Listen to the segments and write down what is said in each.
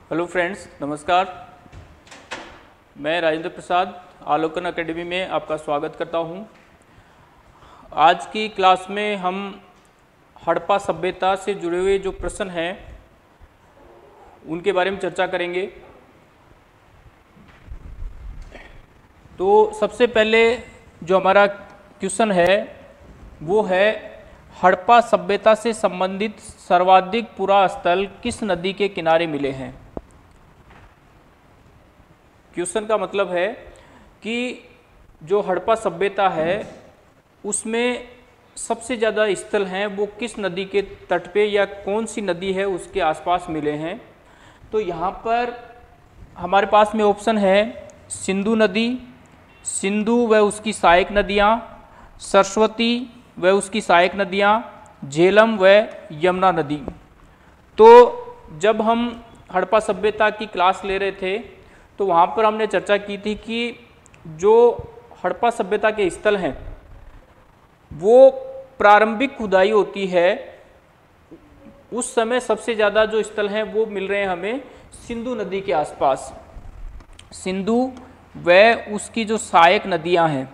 Hello friends, नमस्कार। मैं Rajendra Prasad Alokan academy में आपका स्वागत करता हूं। आज की क्लास में हम हड़प्पा सभ्यता से जुड़े हुए जो प्रश्न हैं उनके बारे में चर्चा करेंगे। तो सबसे पहले जो हमारा क्वेश्चन है वो है हड़प्पा सभ्यता से संबंधित सर्वाधिक पुरास्थल किस नदी के किनारे मिले हैं। क्वेश्चन का मतलब है कि जो हड़प्पा सभ्यता है उसमें सबसे ज़्यादा स्थल हैं वो किस नदी के तट पे या कौन सी नदी है उसके आसपास मिले हैं। तो यहाँ पर हमारे पास में ऑप्शन है सिंधु नदी, सिंधु व उसकी सहायक नदियाँ, सरस्वती व उसकी सहायक नदियाँ, झेलम व यमुना नदी। तो जब हम हड़प्पा सभ्यता की क्लास ले रहे थे तो वहाँ पर हमने चर्चा की थी कि जो हड़प्पा सभ्यता के स्थल हैं वो प्रारंभिक खुदाई होती है उस समय सबसे ज़्यादा जो स्थल हैं वो मिल रहे हैं हमें सिंधु नदी के आसपास। सिंधु व उसकी जो सहायक नदियाँ हैं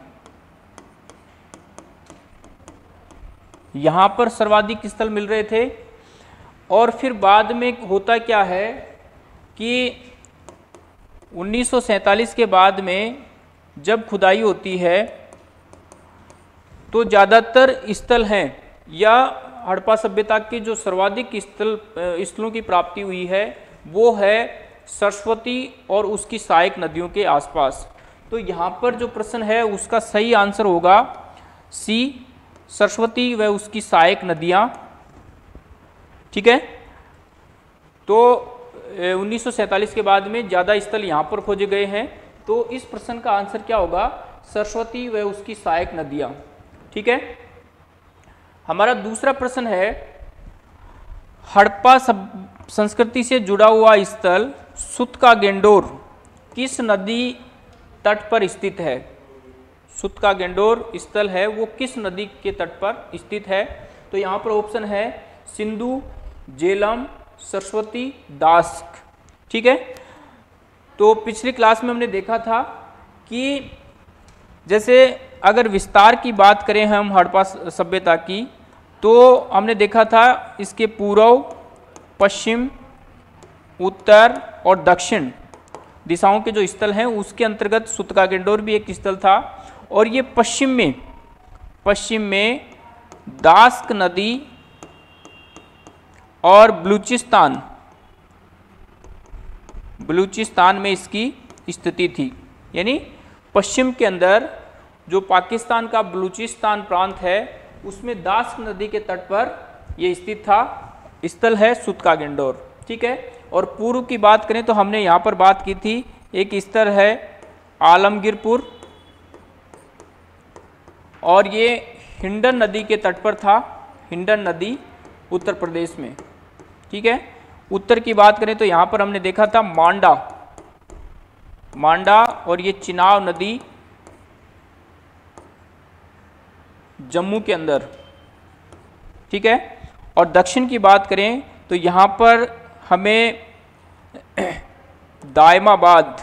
यहाँ पर सर्वाधिक स्थल मिल रहे थे। और फिर बाद में होता क्या है कि 1947 के बाद में जब खुदाई होती है तो ज़्यादातर स्थल हैं या हड़प्पा सभ्यता के जो सर्वाधिक स्थलों की प्राप्ति हुई है वो है सरस्वती और उसकी सहायक नदियों के आसपास। तो यहाँ पर जो प्रश्न है उसका सही आंसर होगा सी, सरस्वती व उसकी सहायक नदियाँ। ठीक है, तो 1947 के बाद में ज़्यादा स्थल यहाँ पर खोजे गए हैं। तो इस प्रश्न का आंसर क्या होगा, सरस्वती व उसकी सहायक नदियाँ। ठीक है, हमारा दूसरा प्रश्न है हड़प्पा संस्कृति से जुड़ा हुआ स्थल सुतका गेंडोर किस नदी तट पर स्थित है। सुतका गेंडोर स्थल है वो किस नदी के तट पर स्थित है। तो यहाँ पर ऑप्शन है सिंधु, झेलम, सरस्वती, दास्क। ठीक है, तो पिछली क्लास में हमने देखा था कि जैसे अगर विस्तार की बात करें हम हड़प्पा सभ्यता की तो हमने देखा था इसके पूर्व, पश्चिम, उत्तर और दक्षिण दिशाओं के जो स्थल हैं उसके अंतर्गत सुतका गेंडोर भी एक स्थल था। और ये पश्चिम में दास्क नदी और बलूचिस्तान में इसकी स्थिति थी। यानी पश्चिम के अंदर जो पाकिस्तान का बलूचिस्तान प्रांत है उसमें दास्क नदी के तट पर यह स्थित था, स्थल है सुतका गेंडोर। ठीक है, और पूर्व की बात करें तो हमने यहाँ पर बात की थी एक स्थल है आलमगीरपुर और ये हिंडन नदी के तट पर था, हिंडन नदी उत्तर प्रदेश में। ठीक है, उत्तर की बात करें तो यहाँ पर हमने देखा था मांडा और ये चिनाब नदी जम्मू के अंदर। ठीक है, और दक्षिण की बात करें तो यहाँ पर हमें दायमाबाद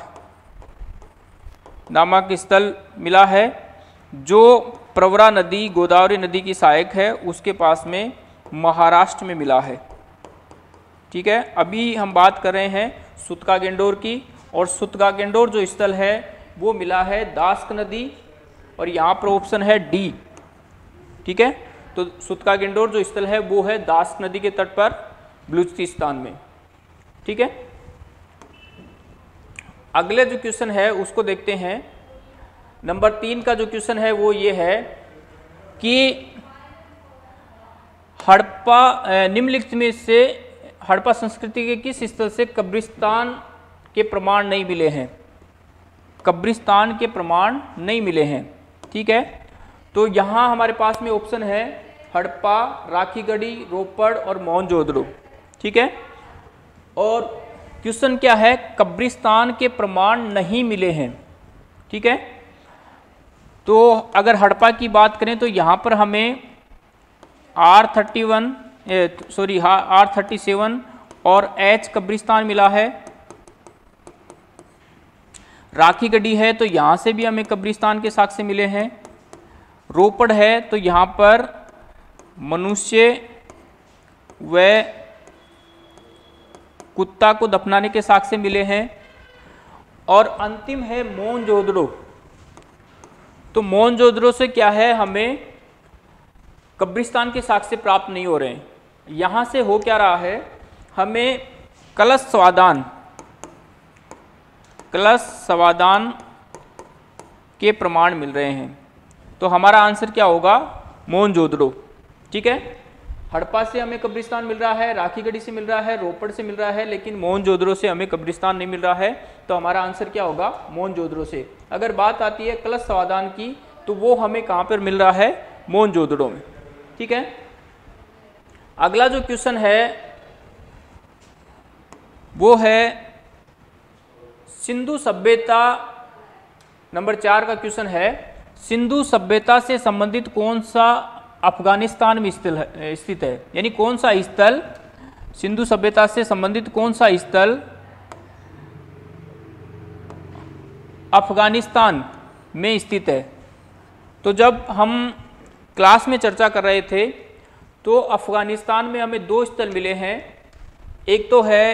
नामक स्थल मिला है जो प्रवरा नदी, गोदावरी नदी की सहायक है, उसके पास में महाराष्ट्र में मिला है। ठीक है, अभी हम बात कर रहे हैं सुतका गेंडोर की और सुतका गेंडोर जो स्थल है वो मिला है दास्क नदी और यहाँ पर ऑप्शन है डी। ठीक है, तो सुतका गेंडोर जो स्थल है वो है दास्क नदी के तट पर बलूचिस्तान में। ठीक है, अगले जो क्वेश्चन है उसको देखते हैं। नंबर 3 का जो क्वेश्चन है वो ये है कि हड़प्पा निम्नलिखित में से हड़प्पा संस्कृति के किस स्थल से कब्रिस्तान के प्रमाण नहीं मिले हैं। कब्रिस्तान के प्रमाण नहीं मिले हैं। ठीक है, तो यहाँ हमारे पास में ऑप्शन है हड़प्पा, राखीगढ़ी, रोपड़ और मोहनजोदड़ो। ठीक है, और क्वेश्चन क्या है, कब्रिस्तान के प्रमाण नहीं मिले हैं। ठीक है, तो अगर हड़प्पा की बात करें तो यहाँ पर हमें R37 और H कब्रिस्तान मिला है, राखी गढ़ी है तो यहाँ से भी हमें कब्रिस्तान के साक्ष्य मिले हैं। रोपड़ है तो यहाँ पर मनुष्य व कुत्ता को दफनाने के साक्ष्य मिले हैं। और अंतिम है मोहनजोदड़ो। तो मोहनजोदड़ो से क्या है, हमें कब्रिस्तान के साक्ष्य प्राप्त नहीं हो रहे हैं। यहाँ से हो क्या रहा है, हमें कलश स्वादान के प्रमाण मिल रहे हैं। तो हमारा आंसर क्या होगा, मोहनजोदड़ो। ठीक है, हड़प्पा से हमें कब्रिस्तान मिल रहा है, राखीगढ़ी से मिल रहा है, रोपड़ से मिल रहा है, लेकिन मोहनजोदड़ो से हमें कब्रिस्तान नहीं मिल रहा है। तो हमारा आंसर क्या होगा, मोहनजोदड़ो से। अगर बात आती है कलश स्वादान की तो वो हमें कहाँ पर मिल रहा है, मोहनजोदड़ो में। ठीक है, अगला जो क्वेश्चन है वो है सिंधु सभ्यता, नंबर 4 का क्वेश्चन है, सिंधु सभ्यता से संबंधित कौन सा अफगानिस्तान में स्थित है। यानी कौन सा स्थल, सिंधु सभ्यता से संबंधित कौन सा स्थल अफगानिस्तान में स्थित है। तो जब हम क्लास में चर्चा कर रहे थे तो अफगानिस्तान में हमें 2 स्थल मिले हैं। एक तो है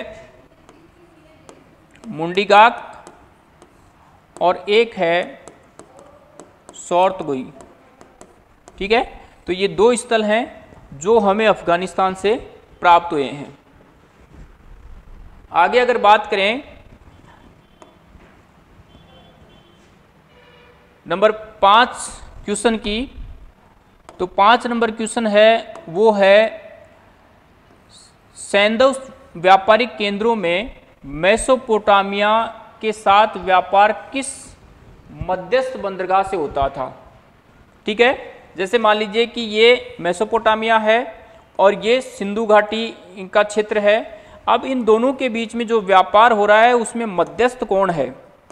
मुंडीगाक और एक है सौर्तगोई। ठीक है, तो ये 2 स्थल हैं जो हमें अफगानिस्तान से प्राप्त हुए हैं। आगे अगर बात करें नंबर 5 क्वेश्चन की, तो 5 नंबर क्वेश्चन है वो है सैंधव व्यापारिक केंद्रों में मेसोपोटामिया के साथ व्यापार किस मध्यस्थ बंदरगाह से होता था। ठीक है, जैसे मान लीजिए कि ये मेसोपोटामिया है और ये सिंधु घाटी का क्षेत्र है। अब इन दोनों के बीच में जो व्यापार हो रहा है उसमें मध्यस्थ कौन है।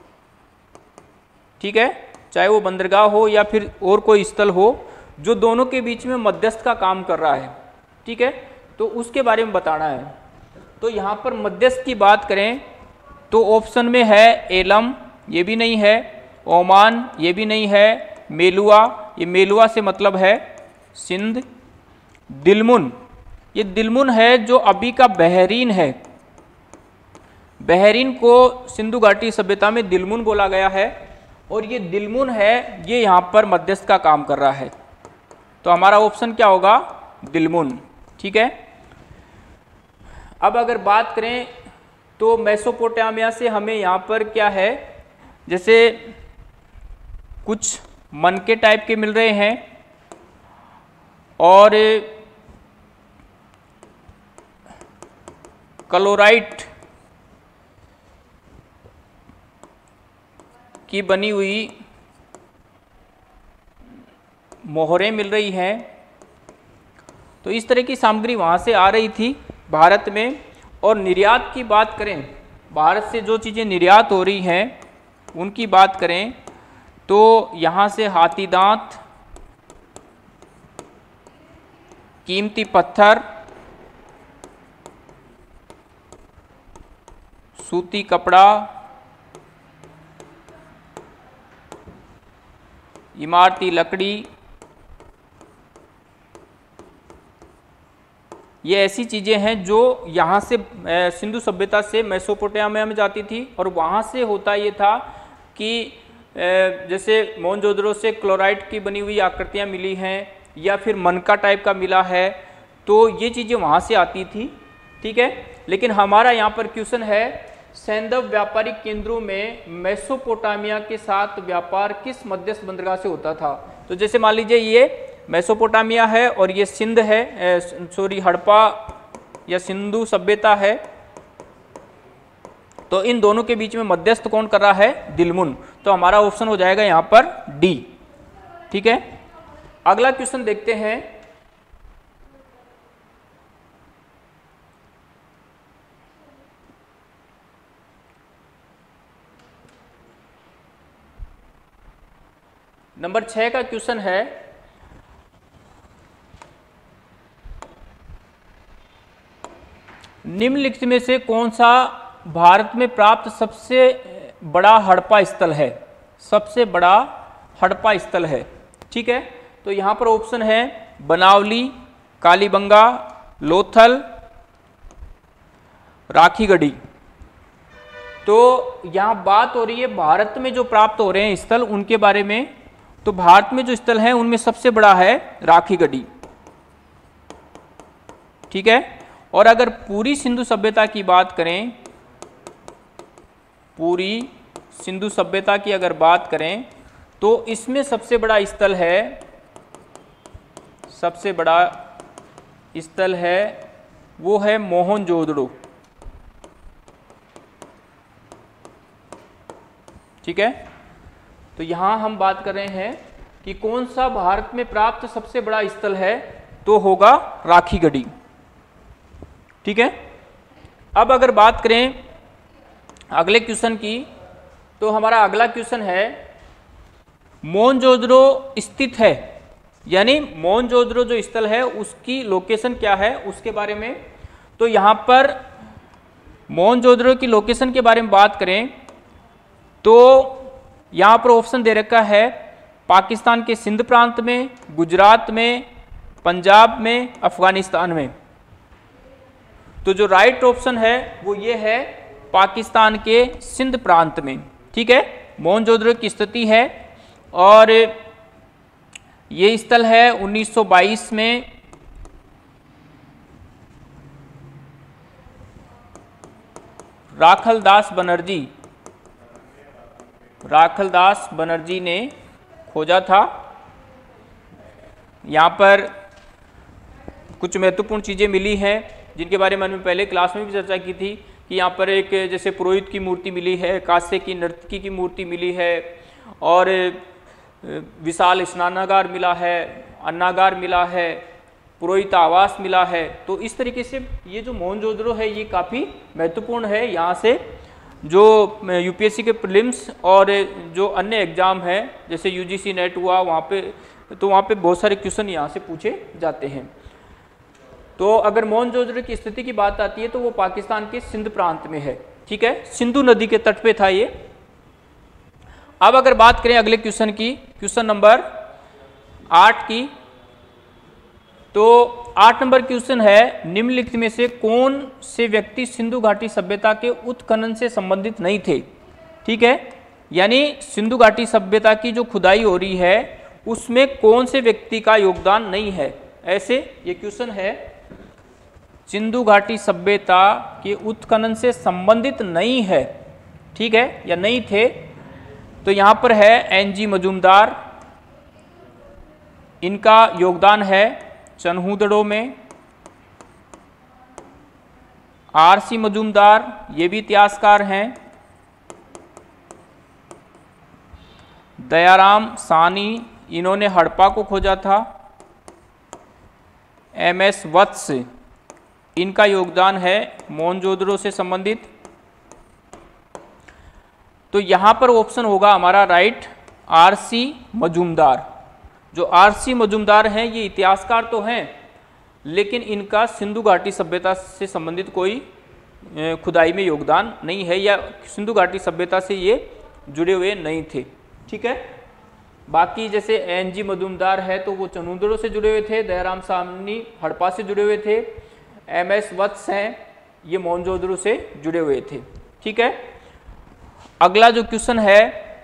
ठीक है, चाहे वो बंदरगाह हो या फिर और कोई स्थल हो, जो दोनों के बीच में मध्यस्थ का काम कर रहा है। ठीक है, तो उसके बारे में बताना है। तो यहाँ पर मध्यस्थ की बात करें तो ऑप्शन में है एलम, ये भी नहीं है, ओमान, ये भी नहीं है, मेलुआ, ये मेलुआ से मतलब है सिंध, दिलमुन, ये दिलमुन है जो अभी का बहरीन है। बहरीन को सिंधु घाटी सभ्यता में दिलमुन बोला गया है और ये दिलमुन है, ये यहाँ पर मध्यस्थ का काम कर रहा है। तो हमारा ऑप्शन क्या होगा, दिलमुन। ठीक है, अब अगर बात करें तो मेसोपोटामिया से हमें यहाँ पर क्या है, जैसे कुछ मनके टाइप के मिल रहे हैं और क्लोराइट की बनी हुई मोहरें मिल रही हैं। तो इस तरह की सामग्री वहाँ से आ रही थी भारत में। और निर्यात की बात करें, भारत से जो चीज़ें निर्यात हो रही हैं उनकी बात करें तो यहाँ से हाथी दांत, कीमती पत्थर, सूती कपड़ा, इमारती लकड़ी, ये ऐसी चीज़ें हैं जो यहाँ से सिंधु सभ्यता से मेसोपोटामिया में जाती थी। और वहाँ से होता ये था कि जैसे मोहनजोदड़ो से क्लोराइट की बनी हुई आकृतियाँ मिली हैं या फिर मनका टाइप का मिला है, तो ये चीज़ें वहाँ से आती थी। ठीक है, लेकिन हमारा यहाँ पर क्वेश्चन है सैंधव व्यापारिक केंद्रों में मेसोपोटामिया के साथ व्यापार किस मध्यस्थ बंदरगाह से होता था। तो जैसे मान लीजिए ये मेसोपोटामिया है और ये सिंध है, सॉरी हड़प्पा या सिंधु सभ्यता है, तो इन दोनों के बीच में मध्यस्थ कौन कर रहा है, दिलमुन। तो हमारा ऑप्शन हो जाएगा यहाँ पर डी। ठीक है, अगला क्वेश्चन देखते हैं। नंबर 6 का क्वेश्चन है निम्नलिखित में से कौन सा भारत में प्राप्त सबसे बड़ा हड़प्पा स्थल है, सबसे बड़ा हड़प्पा स्थल है। ठीक है, तो यहाँ पर ऑप्शन है बनावली, कालीबंगा, लोथल, राखीगढ़ी। तो यहाँ बात हो रही है भारत में जो प्राप्त हो रहे हैं स्थल उनके बारे में। तो भारत में जो स्थल हैं उनमें सबसे बड़ा है राखीगढ़ी। ठीक है, और अगर पूरी सिंधु सभ्यता की बात करें, पूरी सिंधु सभ्यता की अगर बात करें तो इसमें सबसे बड़ा स्थल है, सबसे बड़ा स्थल है वो है मोहनजोदड़ो। ठीक है, तो यहां हम बात कर रहे हैं कि कौन सा भारत में प्राप्त सबसे बड़ा स्थल है, तो होगा राखीगढ़ी। ठीक है, अब अगर बात करें अगले क्वेश्चन की, तो हमारा अगला क्वेश्चन है मोहनजोदड़ो स्थित है, यानी मोहनजोदड़ो जो स्थल है उसकी लोकेशन क्या है उसके बारे में। तो यहां पर मोहनजोदड़ो की लोकेशन के बारे में बात करें तो यहाँ पर ऑप्शन दे रखा है पाकिस्तान के सिंध प्रांत में, गुजरात में, पंजाब में, अफगानिस्तान में। तो जो राइट ऑप्शन है वो ये है पाकिस्तान के सिंध प्रांत में। ठीक है, मोहनजोदड़ो की स्थिति है और ये स्थल है 1922 में राखलदास बनर्जी ने खोजा था। यहाँ पर कुछ महत्वपूर्ण चीज़ें मिली हैं जिनके बारे में हमने पहले क्लास में भी चर्चा की थी कि यहाँ पर एक जैसे पुरोहित की मूर्ति मिली है, कांसे की नर्तकी की मूर्ति मिली है और विशाल स्नानागार मिला है, अन्नागार मिला है, पुरोहित आवास मिला है। तो इस तरीके से ये जो मोहनजोदड़ो है ये काफ़ी महत्वपूर्ण है। यहाँ से जो यूपीएससी के प्रीलिम्स और जो अन्य एग्जाम हैं जैसे यूजीसी नेट हुआ वहाँ पे, तो वहाँ पे बहुत सारे क्वेश्चन यहाँ से पूछे जाते हैं। तो अगर मोहनजोदड़ो की स्थिति की बात आती है तो वो पाकिस्तान के सिंध प्रांत में है। ठीक है, सिंधु नदी के तट पे था ये। अब अगर बात करें अगले क्वेश्चन की, क्वेश्चन नंबर 8 की, तो 8 नंबर क्वेश्चन है निम्नलिखित में से कौन से व्यक्ति सिंधु घाटी सभ्यता के उत्खनन से संबंधित नहीं थे। ठीक है, यानी सिंधु घाटी सभ्यता की जो खुदाई हो रही है उसमें कौन से व्यक्ति का योगदान नहीं है, ऐसे ये क्वेश्चन है। सिंधु घाटी सभ्यता के उत्खनन से संबंधित नहीं है, ठीक है, या नहीं थे, तो यहां पर है एनजी मजूमदार, इनका योगदान है चन्हूदड़ो में। आरसी मजूमदार ये भी इतिहासकार हैं। दयाराम सानी इन्होंने हड़प्पा को खोजा था। एमएस वत्स इनका योगदान है मोहनजोदड़ो से संबंधित। तो यहां पर ऑप्शन होगा हमारा राइट आरसी मजूमदार। जो आरसी मजूमदार हैं ये इतिहासकार तो हैं लेकिन इनका सिंधु घाटी सभ्यता से संबंधित कोई खुदाई में योगदान नहीं है या सिंधु घाटी सभ्यता से ये जुड़े हुए नहीं थे। ठीक है, बाकी जैसे एनजी मजूमदार है तो वो चन्हूदड़ो से जुड़े हुए थे, दयाराम सानी हड़प्पा से जुड़े हुए थे, एमएस वत्स हैं ये मोहनजोदड़ो से जुड़े हुए थे। ठीक है, अगला जो क्वेश्चन है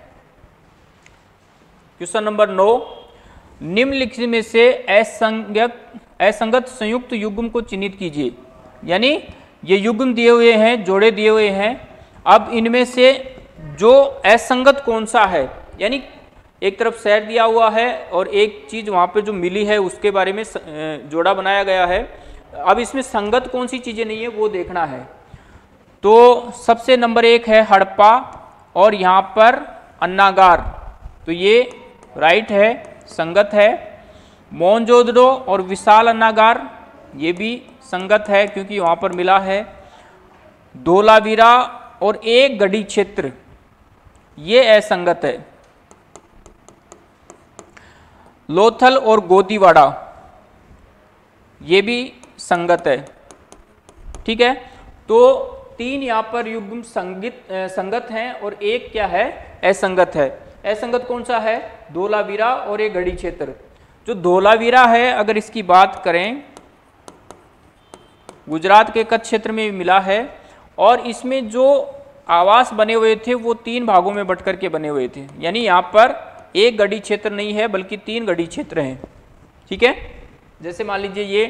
क्वेश्चन नंबर 9, निम्नलिखित में से असंगत संयुक्त युग्म को चिन्हित कीजिए। यानी ये युग्म दिए हुए हैं, जोड़े दिए हुए हैं, अब इनमें से जो असंगत कौन सा है, यानी एक तरफ शहर दिया हुआ है और एक चीज वहां पे जो मिली है उसके बारे में जोड़ा बनाया गया है। अब इसमें संगत कौन सी चीजें नहीं है वो देखना है। तो सबसे नंबर 1 है हड़प्पा और यहाँ पर अन्नागार, तो ये राइट है, संगत है। मोहनजोदड़ो और विशाल अन्नागार ये भी संगत है क्योंकि वहाँ पर मिला है। धोलावीरा और एक गढ़ी क्षेत्र ये असंगत है। लोथल और गोदीवाड़ा ये भी संगत है। ठीक है, तो तीन यहाँ पर युग्म संगत हैं और एक क्या है, असंगत है। असंगत कौन सा है, धोलावीरा और एक गढ़ी क्षेत्र। जो धोलावीरा है, अगर इसकी बात करें, गुजरात के कच्छ क्षेत्र में मिला है और इसमें जो आवास बने हुए थे वो तीन भागों में बंट करके बने हुए थे। यानी यहाँ पर एक गढ़ी क्षेत्र नहीं है बल्कि तीन गढ़ी क्षेत्र हैं। ठीक है, जैसे मान लीजिए ये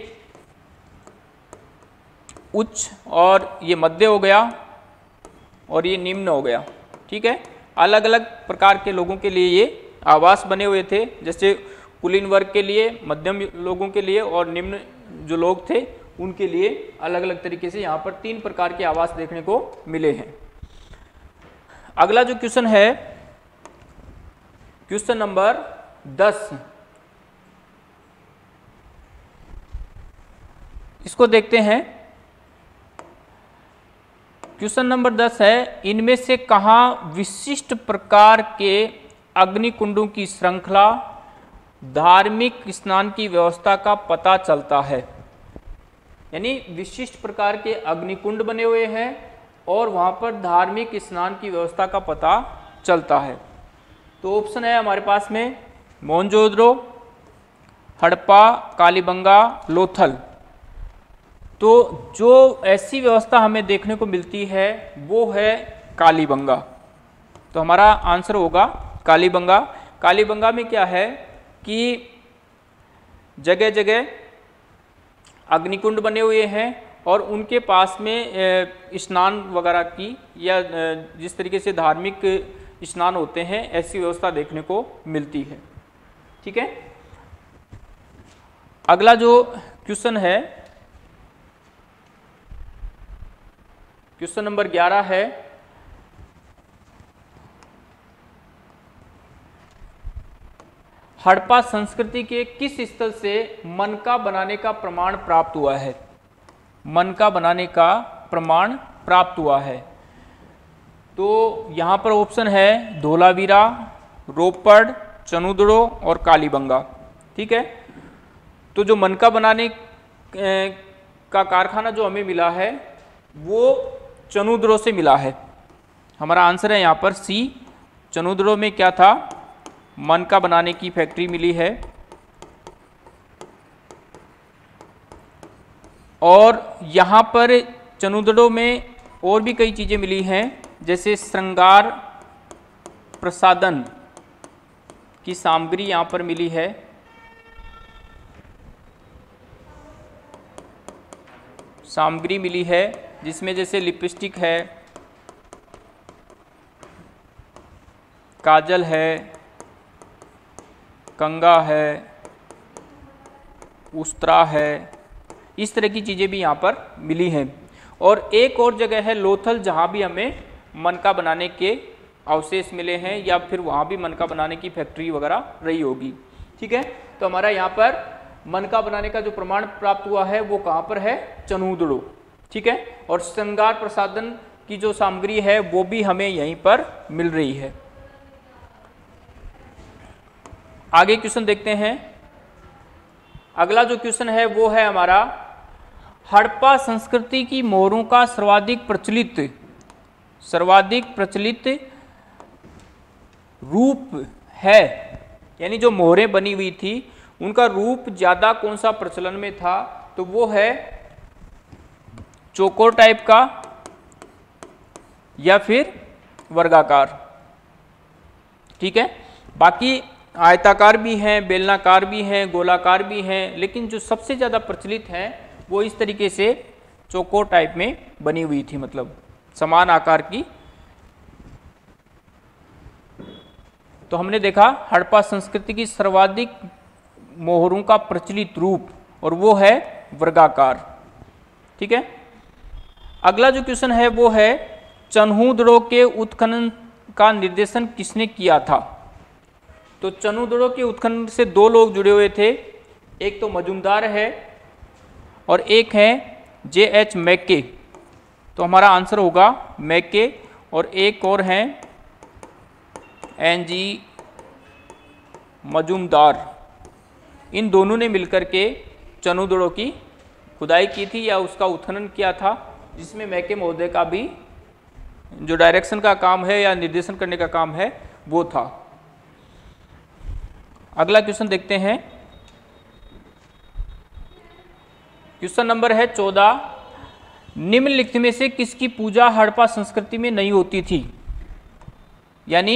उच्च और ये मध्य हो गया और ये निम्न हो गया। ठीक है, अलग अलग प्रकार के लोगों के लिए ये आवास बने हुए थे, जैसे कुलीन वर्ग के लिए, मध्यम लोगों के लिए और निम्न जो लोग थे उनके लिए अलग अलग तरीके से यहाँ पर तीन प्रकार के आवास देखने को मिले हैं। अगला जो क्वेश्चन है, क्वेश्चन नंबर 10, इसको देखते हैं। क्वेश्चन नंबर 10 है, इनमें से कहाँ विशिष्ट प्रकार के अग्निकुंडों की श्रृंखला धार्मिक स्नान की व्यवस्था का पता चलता है। यानी विशिष्ट प्रकार के अग्निकुंड बने हुए हैं और वहाँ पर धार्मिक स्नान की व्यवस्था का पता चलता है। तो ऑप्शन है हमारे पास में मोहनजोदड़ो, हड़प्पा, कालीबंगा, लोथल। तो जो ऐसी व्यवस्था हमें देखने को मिलती है वो है कालीबंगा। तो हमारा आंसर होगा कालीबंगा। कालीबंगा में क्या है कि जगह जगह अग्निकुंड बने हुए हैं और उनके पास में स्नान वगैरह की या जिस तरीके से धार्मिक स्नान होते हैं ऐसी व्यवस्था देखने को मिलती है। ठीक है, अगला जो क्वेश्चन है, क्वेश्चन नंबर 11 है, हड़प्पा संस्कृति के किस स्थल से मनका बनाने का प्रमाण प्राप्त हुआ है। मनका बनाने का प्रमाण प्राप्त हुआ है। तो यहाँ पर ऑप्शन है धोलावीरा, रोपड़, चनुदड़ो और कालीबंगा। ठीक है, तो जो मनका बनाने का कारखाना जो हमें मिला है वो चनुदड़ो से मिला है। हमारा आंसर है यहाँ पर सी, चनुदड़ो में क्या था, मनका बनाने की फैक्ट्री मिली है। और यहाँ पर चनुदड़ो में और भी कई चीज़ें मिली हैं, जैसे श्रृंगार प्रसादन की सामग्री यहाँ पर मिली है। सामग्री मिली है जिसमें जैसे लिपस्टिक है, काजल है, कंगा है, उस्त्रा है, इस तरह की चीज़ें भी यहाँ पर मिली हैं। और एक और जगह है लोथल, जहाँ भी हमें मनका बनाने के अवशेष मिले हैं या फिर वहाँ भी मनका बनाने की फैक्ट्री वगैरह रही होगी। ठीक है, तो हमारा यहाँ पर मनका बनाने का जो प्रमाण प्राप्त हुआ है वो कहाँ पर है, चनुदड़ो। ठीक है, और श्रृंगार प्रसादन की जो सामग्री है वो भी हमें यहीं पर मिल रही है। आगे क्वेश्चन देखते हैं। अगला जो क्वेश्चन है वो है हमारा, हड़प्पा संस्कृति की मोहरों का सर्वाधिक प्रचलित रूप है। यानी जो मोहरें बनी हुई थी उनका रूप ज्यादा कौन सा प्रचलन में था, तो वो है चौकोर टाइप का या फिर वर्गाकार। ठीक है, बाकी आयताकार भी हैं, बेलनाकार भी हैं, गोलाकार भी हैं, लेकिन जो सबसे ज़्यादा प्रचलित है वो इस तरीके से चौकोर टाइप में बनी हुई थी, मतलब समान आकार की। तो हमने देखा हड़प्पा संस्कृति की सर्वाधिक मोहरों का प्रचलित रूप और वो है वर्गाकार। ठीक है, अगला जो क्वेश्चन है वो है, चन्हूदड़ो के उत्खनन का निर्देशन किसने किया था। तो चनुदड़ो के उत्खनन से दो लोग जुड़े हुए थे, एक तो मजूमदार है और एक है J.H. मैके। तो हमारा आंसर होगा मैके, और एक और हैं N.G. मजूमदार। इन दोनों ने मिलकर के चनुदड़ो की खुदाई की थी या उसका उत्खनन किया था जिसमें मैके महोदय का भी जो डायरेक्शन का काम है या निर्देशन करने का काम है वो था। अगला क्वेश्चन देखते हैं। क्वेश्चन नंबर है 14। निम्नलिखित में से किसकी पूजा हड़प्पा संस्कृति में नहीं होती थी? यानी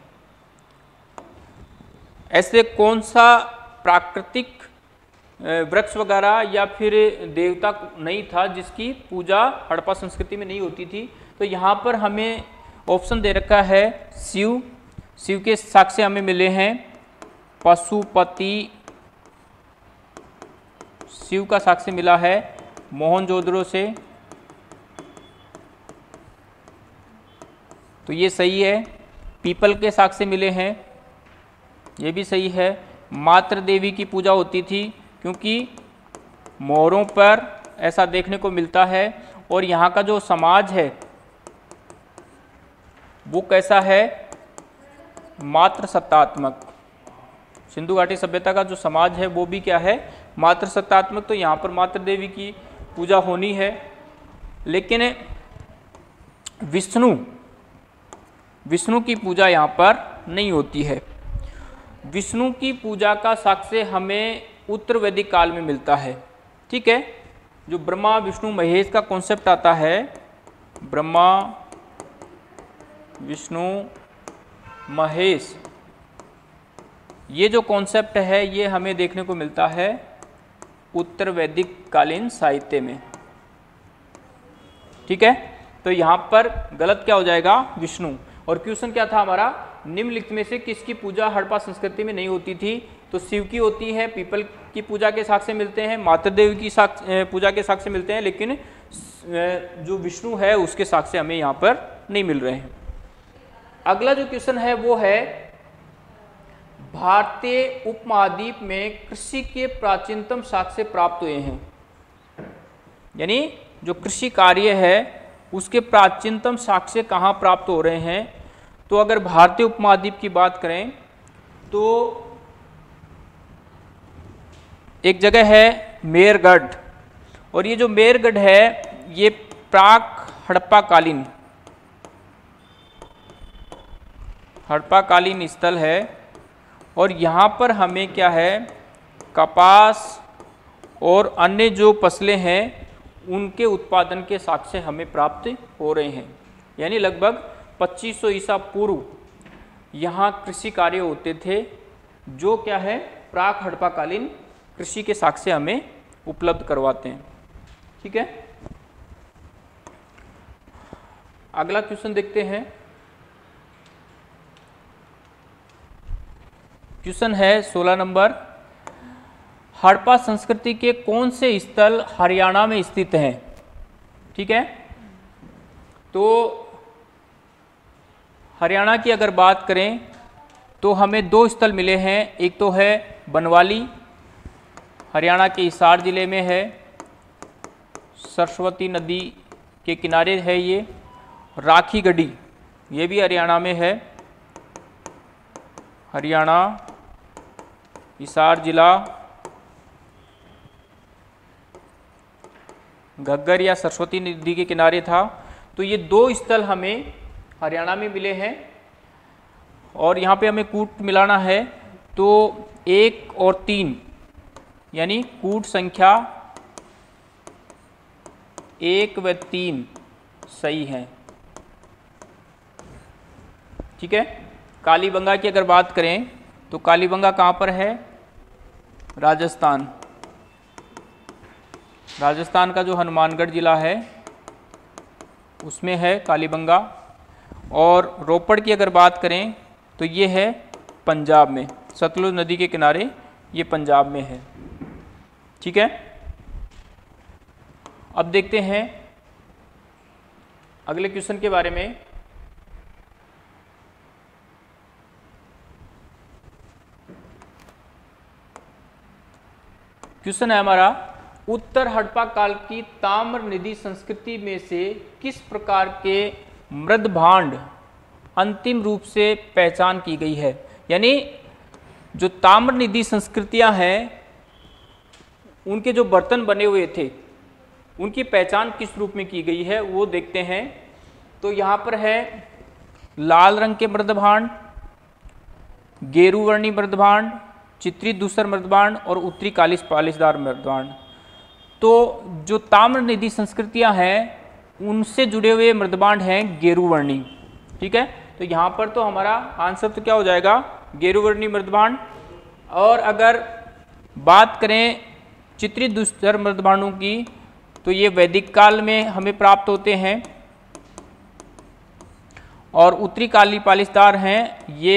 ऐसे कौन सा प्राकृतिक वृक्ष वगैरह या फिर देवता नहीं था जिसकी पूजा हड़प्पा संस्कृति में नहीं होती थी? तो यहाँ पर हमें ऑप्शन दे रखा है शिव, शिव के साक्ष्य हमें मिले हैं पशुपति, शिव का साक्ष्य मिला है मोहनजोदड़ो से, तो ये सही है। पीपल के साक्ष्य मिले हैं, ये भी सही है। मातृ देवी की पूजा होती थी क्योंकि मोहरों पर ऐसा देखने को मिलता है। और यहाँ का जो समाज है वो कैसा है? मातृ सत्तात्मक। सिंधु घाटी सभ्यता का जो समाज है वो भी क्या है? मातृ सत्तात्मक। तो यहाँ पर मातृ देवी की पूजा होनी है। लेकिन विष्णु की पूजा यहाँ पर नहीं होती है। विष्णु की पूजा का साक्ष्य हमें उत्तर वैदिक काल में मिलता है। ठीक है, जो ब्रह्मा विष्णु महेश का कॉन्सेप्ट आता है, ब्रह्मा विष्णु महेश, ये जो कॉन्सेप्ट है ये हमें देखने को मिलता है उत्तर वैदिक कालीन साहित्य में। ठीक है, तो यहाँ पर गलत क्या हो जाएगा? विष्णु। और क्वेश्चन क्या था हमारा? निम्नलिखित में से किसकी पूजा हड़प्पा संस्कृति में नहीं होती थी? तो शिव की होती है, पीपल की पूजा के साक्ष्य मिलते हैं, मातृ देवी की पूजा के साक्ष्य मिलते हैं, लेकिन जो विष्णु है उसके साक्ष्य हमें यहाँ पर नहीं मिल रहे हैं। अगला जो क्वेश्चन है वो है भारतीय उपमहाद्वीप में कृषि के प्राचीनतम साक्ष्य प्राप्त हुए हैं। यानी जो कृषि कार्य है उसके प्राचीनतम साक्ष्य कहाँ प्राप्त हो रहे हैं? तो अगर भारतीय उपमहाद्वीप की बात करें तो एक जगह है मेरगढ़, और ये जो मेरगढ़ है ये प्राक हड़प्पाकालीन स्थल है। और यहाँ पर हमें क्या है? कपास और अन्य जो फसलें हैं उनके उत्पादन के साक्ष्य हमें प्राप्त हो रहे हैं। यानी लगभग 2500 ईसा पूर्व यहाँ कृषि कार्य होते थे, जो क्या है? प्राक हड़प्पाकालीन कृषि के साक्ष्य हमें उपलब्ध करवाते हैं। ठीक है, अगला क्वेश्चन देखते हैं। क्वेश्चन है 16 नंबर। हड़प्पा संस्कृति के कौन से स्थल हरियाणा में स्थित हैं? ठीक है, तो हरियाणा की अगर बात करें तो हमें दो स्थल मिले हैं। एक तो है बनवाली, हरियाणा के हिसार जिले में है, सरस्वती नदी के किनारे है ये। राखीगढ़ी, ये भी हरियाणा में है, हरियाणा हिसार जिला, घग्गर या सरस्वती नदी के किनारे था। तो ये दो स्थल हमें हरियाणा में मिले हैं। और यहाँ पे हमें कूट मिलाना है, तो 1 और 3 यानी कूट संख्या 1 व 3 सही है। ठीक है, कालीबंगा की अगर बात करें तो कालीबंगा कहाँ पर है? राजस्थान। राजस्थान का जो हनुमानगढ़ जिला है उसमें है कालीबंगा। और रोपड़ की अगर बात करें तो ये है पंजाब में, सतलुज नदी के किनारे, ये पंजाब में है। ठीक है, अब देखते हैं अगले क्वेश्चन के बारे में। क्वेश्चन है हमारा, उत्तर हड़प्पा काल की ताम्र निधि संस्कृति में से किस प्रकार के मृद भांड अंतिम रूप से पहचान की गई है? यानी जो ताम्र निधि संस्कृतियां हैं उनके जो बर्तन बने हुए थे उनकी पहचान किस रूप में की गई है वो देखते हैं। तो यहाँ पर है लाल रंग के मृदभांड, गेरुवर्णी मृदभांड, चित्रित धूसर मृदभांड और उत्तरी कालिस पालिशदार मृदभांड। तो जो ताम्रनिधि संस्कृतियां हैं उनसे जुड़े हुए मृदभांड हैं गेरुवर्णी। ठीक है, तो यहाँ पर तो हमारा आंसर तो क्या हो जाएगा, गेरुवर्णी मृदभांड। और अगर बात करें चित्रित धूसर मृदभांडों की तो ये वैदिक काल में हमें प्राप्त होते हैं और उत्तरी काली पालिशदार हैं ये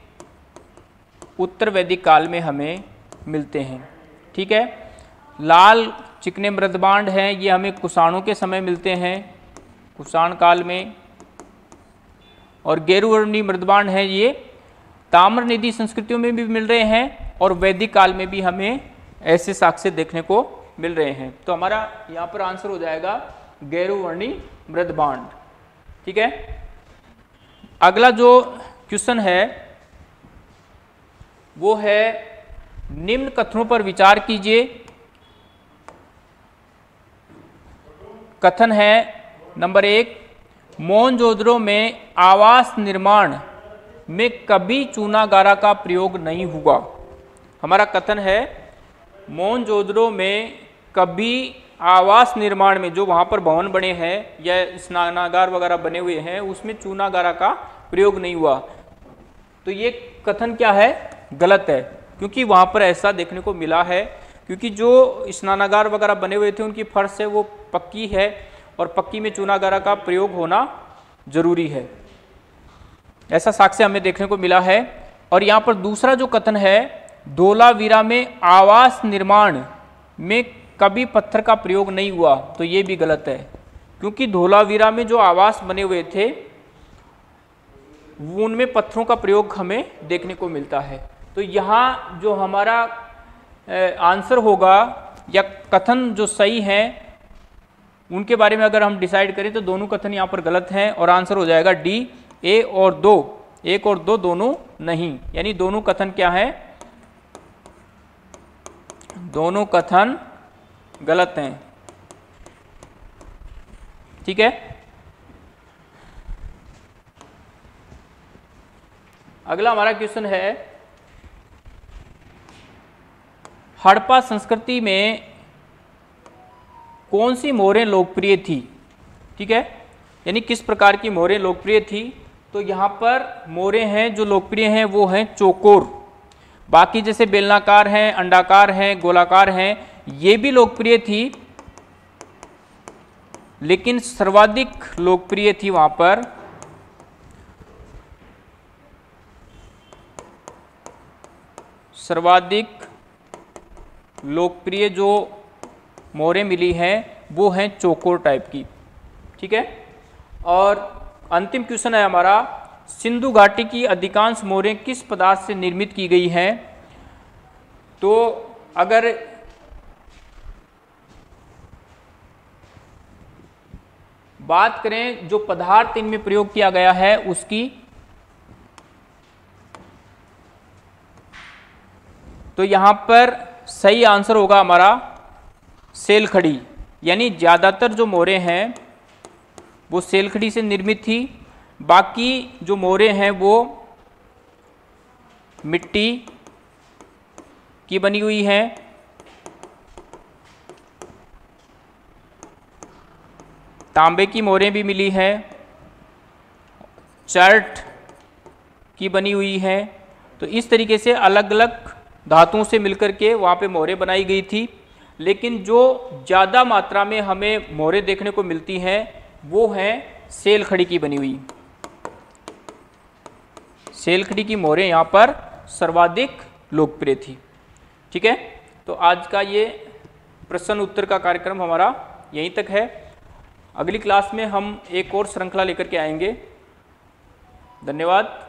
उत्तर वैदिक काल में हमें मिलते हैं। ठीक है, लाल चिकने मृदभांड हैं ये हमें कुषाणों के समय मिलते हैं, कुषाण काल में। और गेरुवर्णी मृदभांड हैं ये ताम्रनिधि संस्कृतियों में भी मिल रहे हैं और वैदिक काल में भी हमें ऐसे साक्ष्य देखने को मिल रहे हैं। तो हमारा यहाँ पर आंसर हो जाएगा गेरुवर्णी मृदभांड। ठीक है, अगला जो क्वेश्चन है वो है निम्न कथनों पर विचार कीजिए। कथन है नंबर 1, मोहनजोदड़ो में आवास निर्माण में कभी चूनागारा का प्रयोग नहीं हुआ। हमारा कथन है मोहनजोदड़ो में कभी आवास निर्माण में, जो वहाँ पर भवन बने हैं या स्नानागार वगैरह बने हुए हैं, उसमें चूनागारा का प्रयोग नहीं हुआ। तो ये कथन क्या है, गलत है, क्योंकि वहाँ पर ऐसा देखने को मिला है। क्योंकि जो स्नानागार वगैरह बने हुए थे उनकी फर्श है वो पक्की है और पक्की में चूनागारा का प्रयोग होना जरूरी है, ऐसा साक्ष्य हमें देखने को मिला है। और यहाँ पर दूसरा जो कथन है, धोलावीरा में आवास निर्माण में कभी पत्थर का प्रयोग नहीं हुआ, तो ये भी गलत है, क्योंकि धोलावीरा में जो आवास बने हुए थे उनमें पत्थरों का प्रयोग हमें देखने को मिलता है। तो यहाँ जो हमारा आंसर होगा या कथन जो सही है उनके बारे में अगर हम डिसाइड करें तो दोनों कथन यहाँ पर गलत हैं और आंसर हो जाएगा डी, ए और 2, 1 और 2 दोनों नहीं, यानी दोनों कथन क्या है, दोनों कथन गलत हैं। ठीक है, अगला हमारा क्वेश्चन है हड़प्पा संस्कृति में कौन सी मोहरें लोकप्रिय थी। ठीक है, यानी किस प्रकार की मोहरें लोकप्रिय थी। तो यहाँ पर मोहरें हैं जो लोकप्रिय हैं वो हैं चौकोर, बाकी जैसे बेलनाकार हैं, अंडाकार हैं, गोलाकार हैं, ये भी लोकप्रिय थी, लेकिन सर्वाधिक लोकप्रिय थी वहाँ पर सर्वाधिक लोकप्रिय जो मोहरें मिली हैं वो हैं चौकोर टाइप की। ठीक है, और अंतिम क्वेश्चन है हमारा, सिंधु घाटी की अधिकांश मोहरें किस पदार्थ से निर्मित की गई हैं। तो अगर बात करें जो पदार्थ इनमें प्रयोग किया गया है उसकी, तो यहां पर सही आंसर होगा हमारा सेलखड़ी, यानी ज़्यादातर जो मोहरें हैं वो सेलखड़ी से निर्मित थी, बाकी जो मोहरें हैं वो मिट्टी की बनी हुई हैं, तांबे की मोहरें भी मिली हैं, चर्ट की बनी हुई हैं। तो इस तरीके से अलग अलग धातुओं से मिलकर के वहाँ पे मोहरें बनाई गई थी, लेकिन जो ज़्यादा मात्रा में हमें मोहरें देखने को मिलती हैं वो हैं सेलखड़ी की बनी हुई। सेलखड़ी की मोहरें यहाँ पर सर्वाधिक लोकप्रिय थी। ठीक है, तो आज का ये प्रश्न उत्तर का कार्यक्रम हमारा यहीं तक है। अगली क्लास में हम एक और श्रृंखला लेकर के आएंगे। धन्यवाद।